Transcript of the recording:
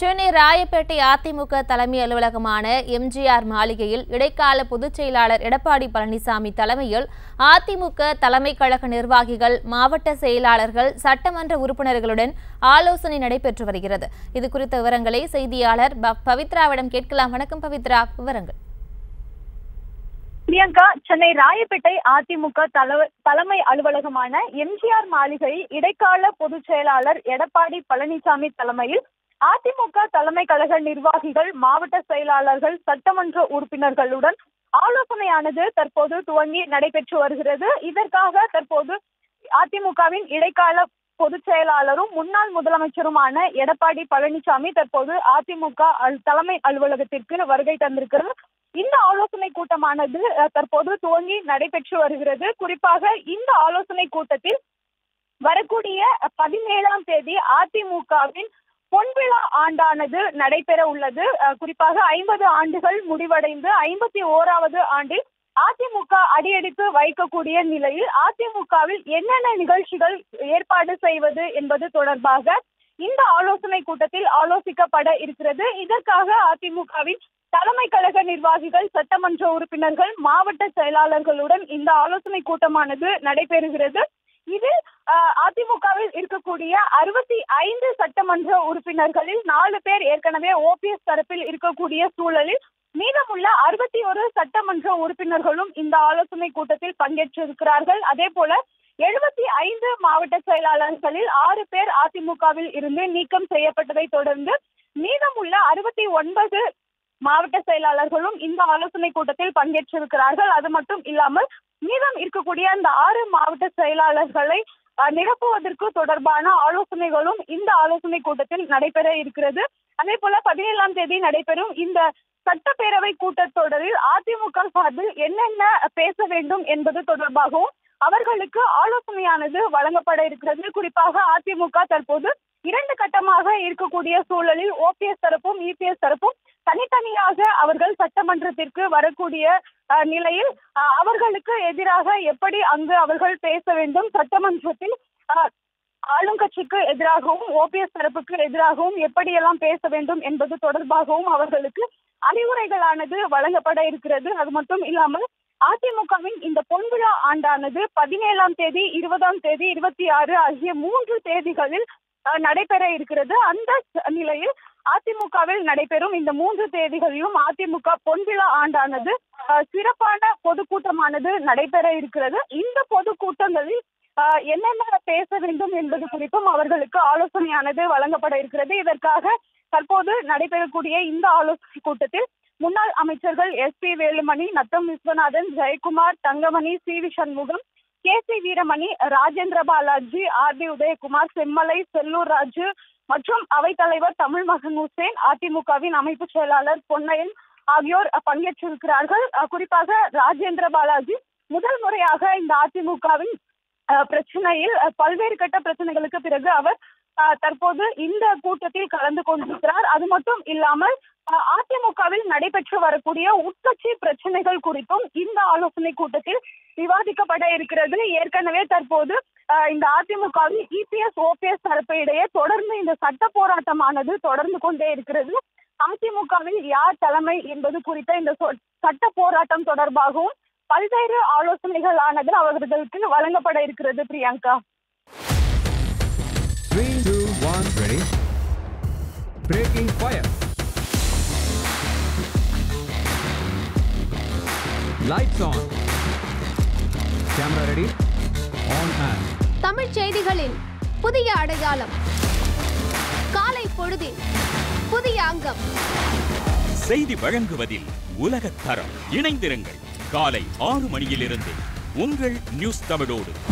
சென்னை ராயப்பேட்டை அதிமுக தலைமை அலுவலகமான எம்ஜிஆர் மாளிகையில் இடைக்கால பொதுச் செயலாளர் எடப்பாடி பழனிசாமி தலைமையில் அதிமுக தலைமை கழக நிர்வாகிகள், மாவட்ட செயலாளர்கள், சட்டமன்ற உறுப்பினர்களுடன் ஆலோசனை நடைபெற்று வருகிறது. இதுகுறித்த விவரங்களை செய்தியாளர் பவித்ராவிடம் கேட்கலாம். வணக்கம் பவித்ரா, விவரங்கள். பிரியங்கா, சென்னை ராயப்பேட்டை அதிமுக தலைமை அலுவலகமான எம்ஜிஆர் மாளிகையில் இடைக்கால பொதுச் செயலாளர் எடப்பாடி பழனிசாமி தலைமையில் அதிமுக தலைமை கழக நிர்வாகிகள், மாவட்ட செயலாளர்கள், சட்டமன்ற உறுப்பினர்களுடன் ஆலோசனையானது தற்போது துவங்கி நடைபெற்று வருகிறது. இதற்காக தற்போது அதிமுகவின் இடைக்கால பொதுச் செயலாளரும் முன்னாள் முதலமைச்சருமான எடப்பாடி பழனிசாமி தற்போது அதிமுக தலைமை அலுவலகத்திற்கு வருகை தந்திருக்கிறது. இந்த ஆலோசனை கூட்டமானது தற்போது துவங்கி நடைபெற்று வருகிறது. குறிப்பாக இந்த ஆலோசனை கூட்டத்தில் வரக்கூடிய 17ஆம் தேதி அதிமுகவின் பொன்விழா ஆண்டானது நடைபெற உள்ளது. குறிப்பாக 50 ஆண்டுகள் முடிவடைந்து 51வது ஆண்டில் அதிமுக அடியெடுத்து வைக்கக்கூடிய நிலையில் அதிமுகவில் என்னென்ன நிகழ்ச்சிகள் ஏற்பாடு செய்வது என்பது தொடர்பாக இந்த ஆலோசனை கூட்டத்தில் ஆலோசிக்கப்பட இருக்கிறது. இதற்காக அதிமுகவின் தலைமை கழக நிர்வாகிகள், சட்டமன்ற உறுப்பினர்கள், மாவட்ட செயலாளர்களுடன் இந்த ஆலோசனை கூட்டமானது நடைபெறுகிறது. இதில் அதிமுகவில் இருக்கக்கூடிய 65 சட்டமன்ற உறுப்பினர்களில் 4 பேர் ஏற்கனவே ஓபிஎஸ் தரப்பில் இருக்கக்கூடிய சூழலில் மீதமுள்ள 61 சட்டமன்ற உறுப்பினர்களும் இந்த ஆலோசனை கூட்டத்தில் பங்கேற்றிருக்கிறார்கள். அதே போல 75 மாவட்ட செயலாளர்களில் 6 பேர் அதிமுகவில் இருந்து நீக்கம் செய்யப்பட்டதை தொடர்ந்து மீதமுள்ள 69 மாவட்ட செயலாளர்களும் இந்த ஆலோசனை கூட்டத்தில் பங்கேற்றிருக்கிறார்கள். அது மட்டும் இல்லாமல் மீதம் இருக்கக்கூடிய அந்த 6 மாவட்ட செயலாளர்களை நிரப்புவதற்கு தொடர்பான ஆலோசனைகளும் இந்த ஆலோசனை கூட்டத்தில் நடைபெற இருக்கிறது. அதே போல 17ஆம் தேதி நடைபெறும் இந்த சட்டப்பேரவை கூட்டத்தொடரில் அதிமுக சார்பில் என்னென்ன பேச வேண்டும் என்பது தொடர்பாகவும் அவர்களுக்கு ஆலோசனையானது வழங்கப்பட இருக்கிறது. குறிப்பாக அதிமுக தற்போது 2 கட்டமாக இருக்கக்கூடிய சூழலில் ஓபிஎஸ் தரப்பும் இபிஎஸ் தரப்பும் தனித்தனியாக அவர்கள் சட்டமன்றத்திற்கு வரக்கூடிய நிலையில் அவர்களுக்கு எதிராக எப்படி அங்கு அவர்கள் பேச வேண்டும், சட்டமன்றத்தில் ஆளுங்கட்சிக்கு எதிராகவும் ஓபிஎஸ் தரப்புக்கு எதிராகவும் எப்படியெல்லாம் பேச வேண்டும் என்பது தொடர்பாகவும் அவர்களுக்கு அறிவுரைகளானது வழங்கப்பட இருக்கிறது. அது மட்டும் இல்லாமல் அதிமுகவின் இந்த பொன்விழா ஆண்டானது 17ஆம் தேதி, 20ஆம் தேதி, 26 ஆகிய 3 தேதிகளில் நடைபெற இருக்கிறது. அந்த நிலையில் அதிமுகவில் நடைபெறும் இந்த 3 தேதிகளிலும் அதிமுக பொன்விழா ஆண்டானது சிறப்பான பொதுக்கூட்டமானது நடைபெற இருக்கிறது. இந்த பொதுக்கூட்டங்களில் என்னென்ன பேச வேண்டும் என்பது குறித்தும் அவர்களுக்கு ஆலோசனையானது வழங்கப்பட இருக்கிறது. இதற்காக தற்போது நடைபெறக்கூடிய இந்த ஆலோசனை கூட்டத்தில் முன்னாள் அமைச்சர்கள் SP Velumani, Natham Viswanathan, Jayakumar, Thangamani, CV Shanmugam, KC Veeramani, Rajendra Balaji, RB Udhayakumar, Semmalai, Sellur Raju மற்றும் அவைத்தலைவர் தமிழ்மகன் ஹுசேன், அதிமுகவின் அமைப்பு செயலாளர் பொன்னையன் ஆகியோர் பங்கேற்றிருக்கிறார்கள். குறிப்பாக ராஜேந்திர பாலாஜி முதல் முறையாக இந்த அதிமுகவின் பிரச்சனையில் பல்வேறு கட்ட பிரச்சனைகளுக்கு பிறகு அவர் தற்போது இந்த கூட்டத்தில் கலந்து கொண்டிருக்கிறார். அது மட்டும் இல்லாமல் அதிமுகவில் நடைபெற்று வரக்கூடிய உட்கட்சி பிரச்சனைகள் குறித்தும் இந்த ஆலோசனை கூட்டத்தில் விவாதிக்கப்பட இருக்கிறது. ஏற்கனவே தற்போது இந்த அதிமுகவில் இபிஎஸ் ஓபிஎஸ் தரப்பு இடையே தொடர்ந்து இந்த சட்ட போராட்டமானது தொடர்ந்து கொண்டே இருக்கிறது. அதிமுகவில் யார் தலைமை என்பது குறித்த இந்த சட்ட போராட்டம் தொடர்பாகவும் பல்வேறு ஆலோசனைகளானது அவர்களுக்கு வழங்கப்பட இருக்கிறது. Priyanka, 3, 2, 1, ready. Breaking fire. Lights on. Camera ready. On and. Tamil செய்திகளின் புதிய அடையாளம். காலை பொழுதில் புதிய அங்கம். செய்தி வழங்குவதில் உலகத் தரம். இணைந்திருங்கள். காலை 6 மணியிலிருந்து உங்கள் நியூஸ் தமிழோடு.